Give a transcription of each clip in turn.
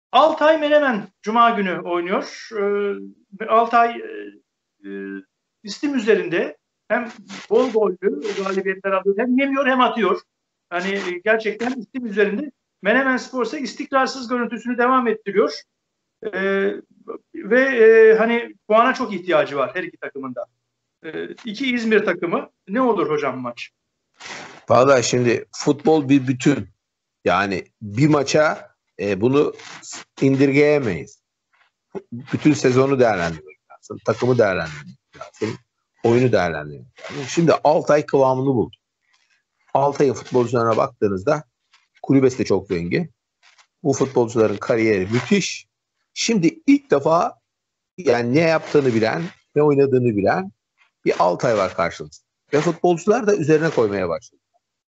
Altay Menemen Cuma günü oynuyor. Altay istim üzerinde hem bol gollü galibiyetler alıyor, hem yemiyor hem atıyor. Hani gerçekten istim üzerinde. Menemenspor ise istikrarsız görüntüsünü devam ettiriyor. Ve hani puana çok ihtiyacı var her iki takımında. İki İzmir takımı. Ne olur hocam maç? Vallahi şimdi futbol bir bütün. Yani bir maça bunu indirgeyemeyiz. Bütün sezonu değerlendirmek lazım. Takımı değerlendirmek lazım. Oyunu değerlendirmek lazım. Şimdi Altay kıvamını buldu. Altay'ın futbolcularına baktığınızda kulübesi de çok zengin. Bu futbolcuların kariyeri müthiş. Şimdi ilk defa yani ne yaptığını bilen, ne oynadığını bilen bir Altay var karşımızda. Ve futbolcular da üzerine koymaya başladı.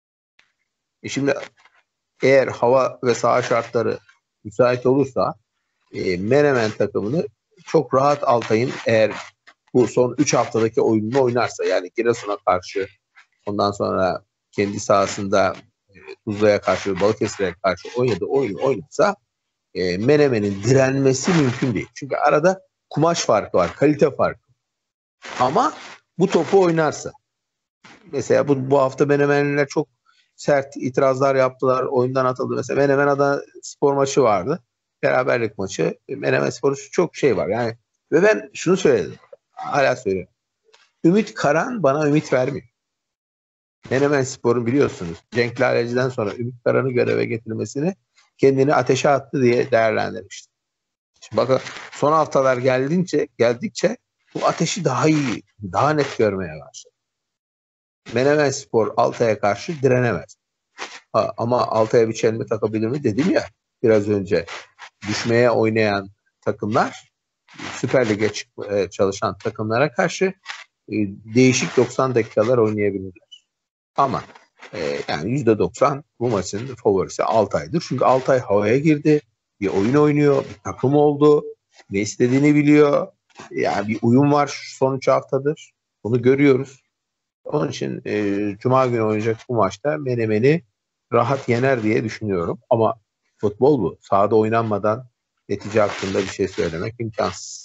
Şimdi eğer hava ve saha şartları müsait olursa Menemen takımını çok rahat Altay'ın, eğer bu son 3 haftadaki oyununu oynarsa, yani Giresun'a karşı, ondan sonra kendi sahasında Tuzla'ya karşı, Balıkesir'e karşı oynadığı oyunu oynarsa Menemen'in direnmesi mümkün değil. Çünkü arada kumaş farkı var, kalite farkı. Ama bu topu oynarsa, mesela bu hafta Menemenliler çok sert itirazlar yaptılar, oyundan atıldı. Mesela Menemen Adana Spor maçı vardı. Beraberlik maçı. Menemen Spor'un çok şey var. Yani ve ben şunu söyledim. Hala söylüyorum. Ümit Karan bana ümit vermiyor. Menemen Spor'un biliyorsunuz Cenk Laleci'den sonra Ümit Karan'ı göreve getirmesini kendini ateşe attı diye değerlendirmiştim. Şimdi bakın son haftalar geldikçe bu ateşi daha iyi, daha net görmeye başladı. Menemen Spor Altay'a karşı direnemez. Ama Altay'a bir çelme takabilir mi dedim ya biraz önce. Düşmeye oynayan takımlar, Süper Lig'e çalışan takımlara karşı değişik 90 dakikalar oynayabilirler. Ama yani %90 bu maçın favorisi Altay'dır. Çünkü Altay havaya girdi. Bir oyun oynuyor. Bir takım oldu. Ne istediğini biliyor. Yani bir uyum var son 3 haftadır. Bunu görüyoruz. Onun için Cuma günü oynayacak bu maçta Menemen'i rahat yener diye düşünüyorum. Ama futbol bu. Sahada oynanmadan netice hakkında bir şey söylemek imkansız.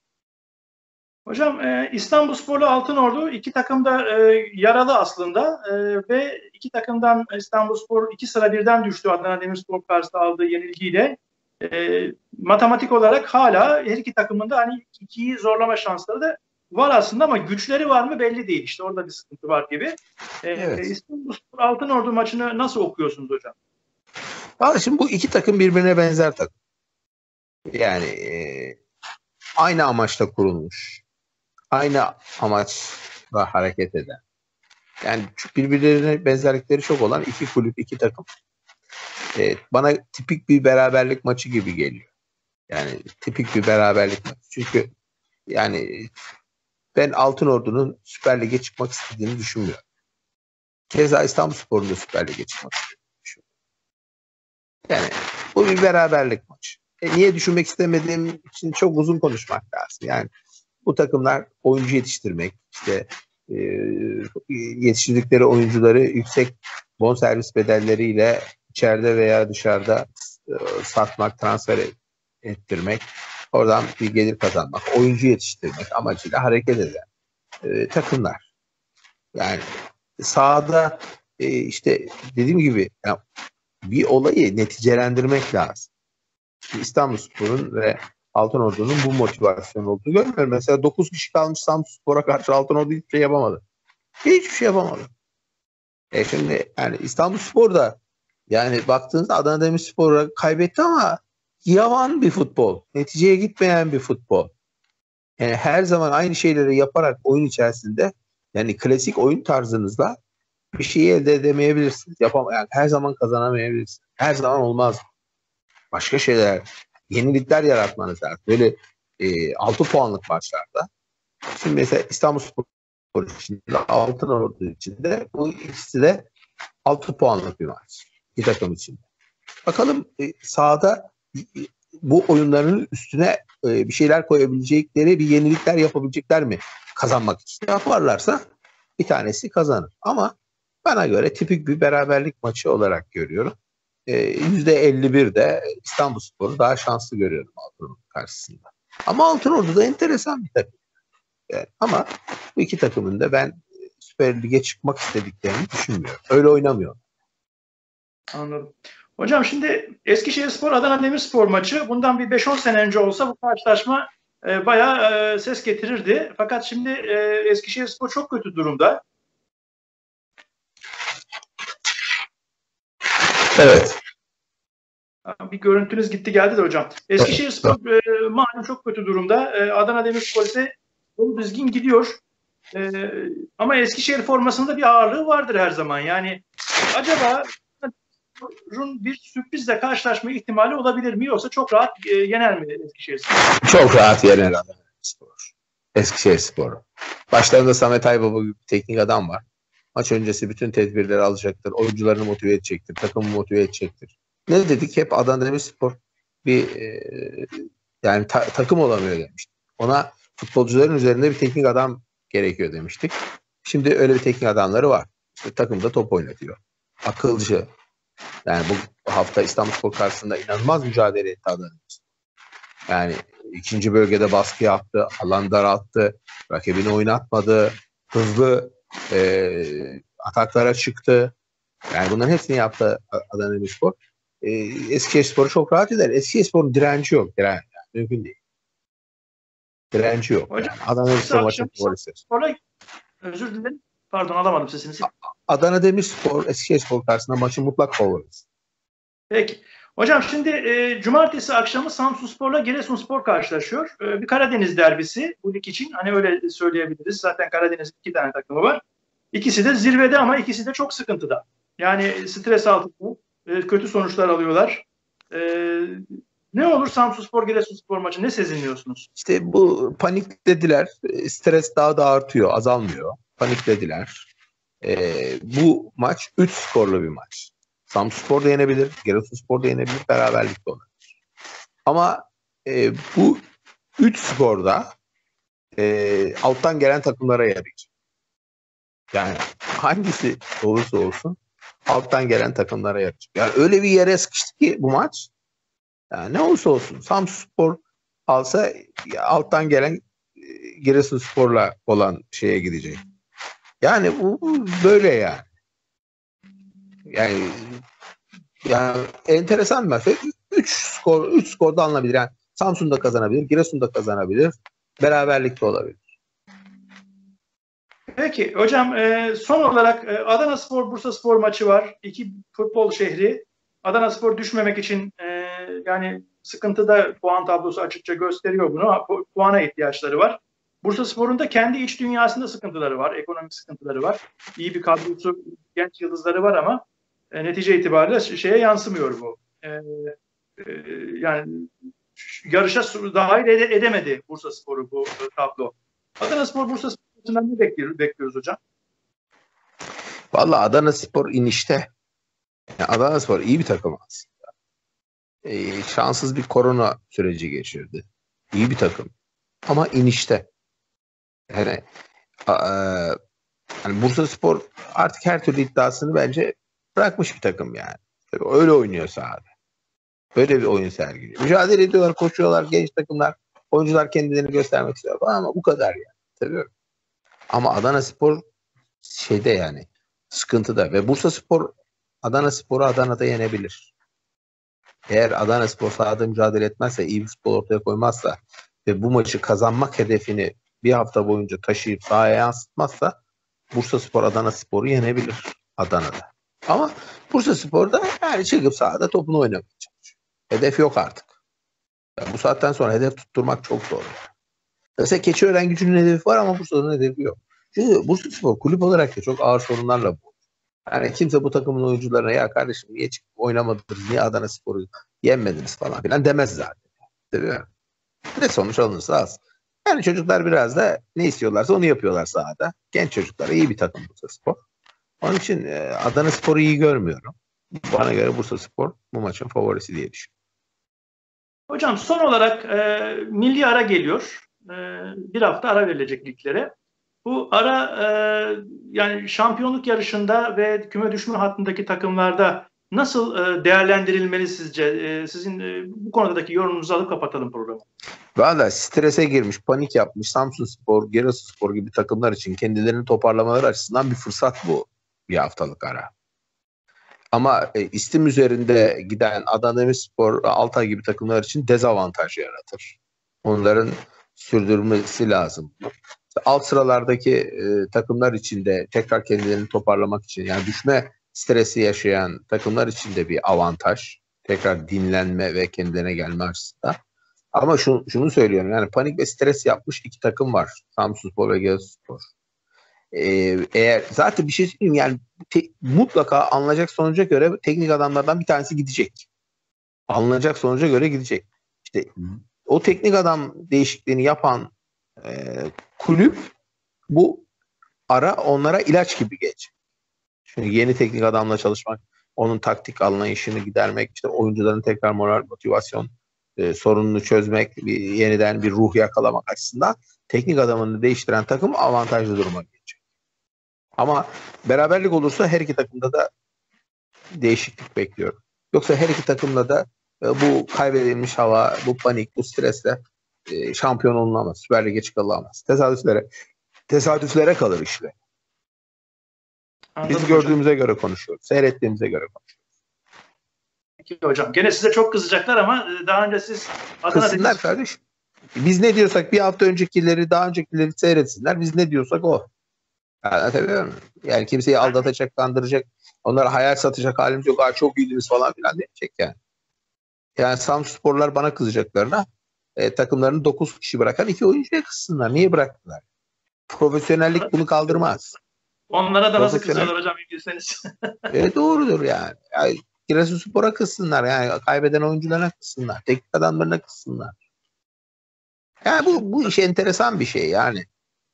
Hocam İstanbulspor'la Altınordu iki takım da yaralı aslında ve iki takımdan İstanbulspor 2 sıra birden düştü Adana Demirspor karşısında aldığı yenilgiyle. Matematik olarak hala her iki takımın da hani ikiyi zorlama şansları da var aslında, ama güçleri var mı belli değil. İşte orada bir sıkıntı var gibi. Evet. İstanbulspor Altınordu maçını nasıl okuyorsunuz hocam? Vallahi şimdi bu iki takım birbirine benzer takım. Yani aynı amaçla kurulmuş. Aynı amaçla hareket eden. Yani birbirlerine benzerlikleri çok olan iki kulüp, iki takım. Bana tipik bir beraberlik maçı gibi geliyor. Yani tipik bir beraberlik maçı. Çünkü yani ben Altınordu'nun Süper Lig'e çıkmak istediğini düşünmüyorum. Keza İstanbulspor'un da Süper Lig'e çıkmak istediğini düşünmüyorum. Yani bu bir beraberlik maçı. Niye düşünmek istemediğim için çok uzun konuşmak lazım. Yani bu takımlar oyuncu yetiştirmek, işte yetiştirdikleri oyuncuları yüksek bonservis bedelleriyle içeride veya dışarıda satmak, transfer ettirmek, oradan bir gelir kazanmak, oyuncu yetiştirmek amacıyla hareket eden takımlar. Yani sahada işte dediğim gibi yani bir olayı neticelendirmek lazım. İstanbulspor'un ve Altınordu'nun bu motivasyon olduğunu görmüyorum. Mesela 9 kişi kalmış Samsunspor'a karşı Altınordu hiçbir şey yapamadı. Hiçbir şey yapamadı. Şimdi yani İstanbulspor da yani baktığınızda Adana Demirspor'a kaybetti ama yavan bir futbol. Neticeye gitmeyen bir futbol. Yani her zaman aynı şeyleri yaparak oyun içerisinde, yani klasik oyun tarzınızla bir şeyi elde edemeyebilirsiniz. Yani her zaman kazanamayabilirsiniz. Her zaman olmaz. Başka şeyler, yenilikler yaratmanız lazım. Böyle 6 puanlık maçlarda. Şimdi mesela İstanbulspor içinde, Altınordu içinde bu ikisi de 6 puanlık bir maç. Bir takım için. Bakalım sahada bu oyunların üstüne bir şeyler koyabilecekleri, bir yenilikler yapabilecekler mi kazanmak için? Yaparlarsa bir tanesi kazanır. Ama bana göre tipik bir beraberlik maçı olarak görüyorum. %51 de İstanbulspor'u daha şanslı görüyorum Altınordu karşısında. Ama Altınordu da enteresan bir takım. Yani, ama bu iki takımın da ben Süper Lig'e çıkmak istediklerini düşünmüyorum. Öyle oynamıyor. Anladım. Hocam şimdi Eskişehirspor Adana Demirspor maçı bundan bir 5-10 sene önce olsa bu karşılaşma bayağı ses getirirdi. Fakat şimdi Eskişehirspor çok kötü durumda. Evet. Bir görüntünüz gitti geldi de hocam. Eskişehirspor malum çok kötü durumda. Adana Demirspor ise yolu düzgün gidiyor. Ama Eskişehir formasında bir ağırlığı vardır her zaman. Yani acaba bir sürprizle karşılaşma ihtimali olabilir mi? Yoksa çok rahat yener mi Eskişehirspor? Çok rahat yener Adana Demirspor. Eskişehirspor. Başlarında Samet Aybaba gibi bir teknik adam var. Maç öncesi bütün tedbirleri alacaktır. Oyuncularını motive edecektir. Takımı motive edecektir. Ne dedik? Hep Adana Demirspor bir yani takım olamıyor demiştik. Ona futbolcuların üzerinde bir teknik adam gerekiyor demiştik. Şimdi öyle bir teknik adamları var. İşte takımda top oynatıyor. Akılcı. Yani bu hafta İstanbulspor karşısında inanılmaz mücadele etti Adana Demirspor. Yani ikinci bölgede baskı yaptı. Alan daralttı. Rakibini oynatmadı. Hızlı ataklara çıktı. Yani bunların hepsini yaptı Adana Demirspor. Eskişehirspor'u çok rahat eder. Eskişehirspor'un direnci yok. Yani mümkün değil. Direnci yok. Hocam, Yani Adana Demirspor maçın favorisi. Özür dilerim. Pardon alamadım sesinizi. Adana Demirspor Eskişehirspor karşısında maçın mutlak favorisi. Peki. Hocam şimdi cumartesi akşamı Samsunspor'la Giresunspor karşılaşıyor. Bir Karadeniz derbisi bu lig için. Hani öyle söyleyebiliriz. Zaten Karadeniz'in 2 tane takımı var. İkisi de zirvede ama ikisi de çok sıkıntıda. Yani stres altında kötü sonuçlar alıyorlar. Ne olur Samsunspor Giresunspor maçı ne sezinliyorsunuz? İşte bu paniklediler. Stres daha da artıyor, azalmıyor. Paniklediler. Bu maç 3 skorlu bir maç. Samsunspor da yenebilir, Giresunspor da yenebilir, beraberlik de olabilir. Ama bu 3 skorda alttan gelen takımlara yarayacak. Yani hangisi olursa olsun alttan gelen takımlara yarayacak. Yani öyle bir yere sıkıştı ki bu maç. Yani ne olursa olsun Samsunspor alsa alttan gelen Giresunspor'la olan şeye gidecek. Yani bu böyle yani. Yani enteresan bir maç. 3 skorda alınabilir. Yani Samsun da kazanabilir, Giresun da kazanabilir. Beraberlik de olabilir. Peki hocam son olarak Adanaspor Bursaspor maçı var. 2 futbol şehri. Adanaspor düşmemek için yani sıkıntıda puan tablosu açıkça gösteriyor bunu. Puana ihtiyaçları var. Bursaspor'un da kendi iç dünyasında sıkıntıları var. Ekonomik sıkıntıları var. İyi bir kadrosu, genç yıldızları var ama netice itibariyle şeye yansımıyor bu. Yani yarışa dahil edemedi Bursaspor'u bu tablo. Adanaspor Bursaspor'dan ne bekliyoruz hocam? Vallahi Adanaspor inişte. Yani Adanaspor iyi bir takım aslında. Şanssız bir korona süreci geçirdi. İyi bir takım. Ama inişte. Yani Bursaspor artık her türlü iddiasını bence bırakmış bir takım yani. Tabii öyle oynuyor sahada. Böyle bir oyun sergiliyor. Mücadele ediyorlar, koşuyorlar, genç takımlar. Oyuncular kendilerini göstermek istiyor falan ama bu kadar yani. Tabii. Ama Adanaspor şeyde yani sıkıntıda ve Bursaspor Adanaspor'u Adana'da yenebilir. Eğer Adanaspor sahada mücadele etmezse, iyi bir futbol ortaya koymazsa ve bu maçı kazanmak hedefini bir hafta boyunca taşıyıp sahaya yansıtmazsa Bursaspor Adanaspor'u yenebilir Adana'da. Ama Bursaspor da yani çıkıp sahada topunu oynamaya çalışıyor. Hedef yok artık. Yani bu saatten sonra hedef tutturmak çok zor. Mesela Keçiören-Gücü'nün hedefi var ama Bursa'nın hedefi yok. Çünkü Bursaspor kulüp olarak da çok ağır sorunlarla bu. Yani kimse bu takımın oyuncularına ya kardeşim niye çıkıp oynamadınız, niye Adanaspor'u yenmediniz falan filan demez zaten. Değil mi? Ne sonuç alınırsa az. Yani çocuklar biraz da ne istiyorlarsa onu yapıyorlar sahada. Genç çocuklar iyi bir takım Bursaspor. Onun için Adanaspor'u iyi görmüyorum. Bana göre Bursaspor bu maçın favorisi diye düşünüyorum. Hocam son olarak milli ara geliyor. Bir hafta ara verilecek liglere. Bu ara yani şampiyonluk yarışında ve küme düşme hattındaki takımlarda nasıl değerlendirilmeli sizce? Sizin bu konudaki yorumunuzu alıp kapatalım programı. Valla strese girmiş, panik yapmış Samsunspor, Giresunspor gibi takımlar için kendilerini toparlamaları açısından bir fırsat bu bir haftalık ara. Ama istim üzerinde giden Adana Demirspor, Altay gibi takımlar için dezavantaj yaratır. Onların sürdürmesi lazım. Alt sıralardaki takımlar için de tekrar kendilerini toparlamak için, yani düşme stresi yaşayan takımlar için de bir avantaj. Tekrar dinlenme ve kendilerine gelme açısından. Ama şunu söylüyorum, yani panik ve stres yapmış iki takım var. Samsunspor ve Giresunspor. Eğer zaten bir şey söyleyeyim, yani mutlaka alınacak sonuca göre teknik adamlardan bir tanesi gidecek. Alınacak sonuca göre gidecek. İşte o teknik adam değişikliğini yapan kulüp, bu ara onlara ilaç gibi gelecek. Çünkü yeni teknik adamla çalışmak, onun taktik anlayışını gidermek, işte oyuncuların tekrar moral, motivasyon sorununu çözmek, yeniden bir ruh yakalamak açısından teknik adamını değiştiren takım avantajlı duruma gelecek. Ama beraberlik olursa her iki takımda da değişiklik bekliyorum. Yoksa her iki takımda da bu kaybedilmiş hava, bu panik, bu stresle şampiyon olunamaz. Süper Lig'e çıkılamaz. Tesadüflere kalır işler. Biz gördüğümüze göre konuşuyoruz. Seyrettiğimize göre konuşuyoruz. Peki hocam. Gene size çok kızacaklar ama daha önce siz kızsınlar kardeşim. Biz ne diyorsak bir hafta öncekileri, daha öncekileri seyretsinler. Biz ne diyorsak o. Anlatabiliyor muyum? Yani kimseyi aldatacak, kandıracak, onlara hayal satacak halimiz yok. Çok iyiydiniz falan filan diyecek yani. Yani Samsunsporlar bana kızacaklarına takımlarını 9 kişi bırakan 2 oyuncuya kızsınlar. Niye bıraktılar? Profesyonellik bunu kaldırmaz. Onlara da nasıl kızıyorlar hocam bilgirseniz. Doğrudur yani. Giresunspor'a kızsınlar. Yani kaybeden oyuncularına kızsınlar. Teknik adamlarına kızsınlar. Yani bu iş enteresan bir şey yani.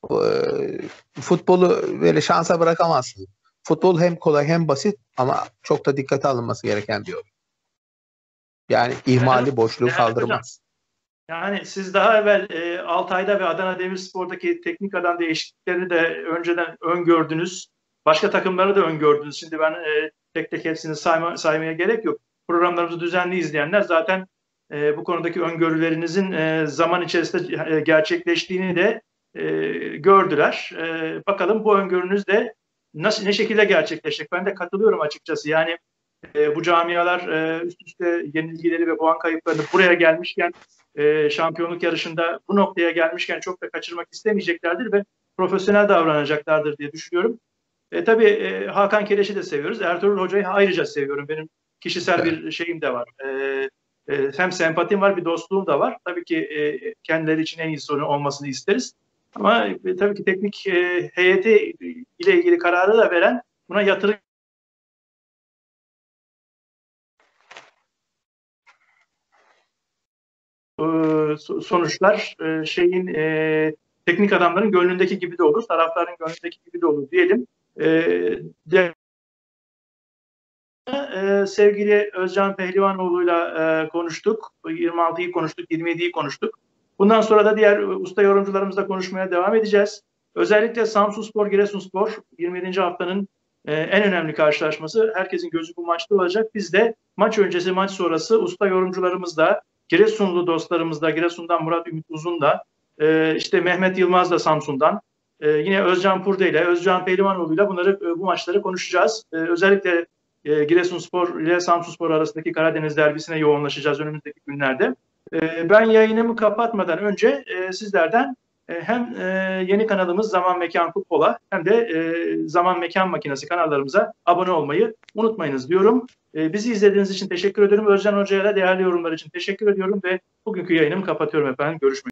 Futbolu böyle şansa bırakamazsın. Futbol hem kolay hem basit ama çok da dikkate alınması gereken bir oyun. Yani ihmali, boşluğu kaldırmaz. Yani siz daha evvel Altay'da ve Adana Demirspor'daki teknik adam değişikliklerini de önceden öngördünüz. Başka takımları da öngördünüz. Şimdi ben tek tek hepsini saymaya gerek yok. Programlarımızı düzenli izleyenler zaten bu konudaki öngörülerinizin zaman içerisinde gerçekleştiğini de gördüler. Bakalım bu öngörünüz de ne şekilde gerçekleşecek? Ben de katılıyorum açıkçası. Yani bu camialar üst üste yenilgileri ve puan kayıplarını buraya gelmişken, şampiyonluk yarışında bu noktaya gelmişken çok da kaçırmak istemeyeceklerdir ve profesyonel davranacaklardır diye düşünüyorum. Tabii Hakan Keleş'i de seviyoruz. Ertuğrul Hoca'yı ayrıca seviyorum. Benim kişisel bir şeyim de var. Hem sempatim var, bir dostluğum da var. Tabii ki kendileri için en iyisi olmasını isteriz. Ama tabii ki teknik heyeti ile ilgili kararı da veren, buna yatırım sonuçlar teknik adamların gönlündeki gibi de olur, taraftarın gönlündeki gibi de olur diyelim. Sevgili Özcan Pehlivanoğlu'yla konuştuk. 26'yı konuştuk, 27'yi konuştuk. Bundan sonra da diğer usta yorumcularımızla konuşmaya devam edeceğiz. Özellikle Samsunspor, Giresunspor 27. haftanın en önemli karşılaşması. Herkesin gözü bu maçta olacak. Biz de maç öncesi, maç sonrası usta yorumcularımızla, Giresunlu dostlarımızla, Giresun'dan Murat Ümit Uzun da, işte Mehmet Yılmaz da Samsun'dan, yine Özcan Purde ile, Özcan Pehlivanoğlu'yla bu maçları konuşacağız. Özellikle Giresunspor ile Samsunspor arasındaki Karadeniz derbisine yoğunlaşacağız önümüzdeki günlerde. Ben yayınımı kapatmadan önce sizlerden hem yeni kanalımız Zaman Mekan Futbol'a hem de Zaman Mekan Makinesi kanallarımıza abone olmayı unutmayınız diyorum. Bizi izlediğiniz için teşekkür ediyorum. Özcan Hoca'ya da değerli yorumlar için teşekkür ediyorum ve bugünkü yayınımı kapatıyorum efendim. Görüşmek üzere.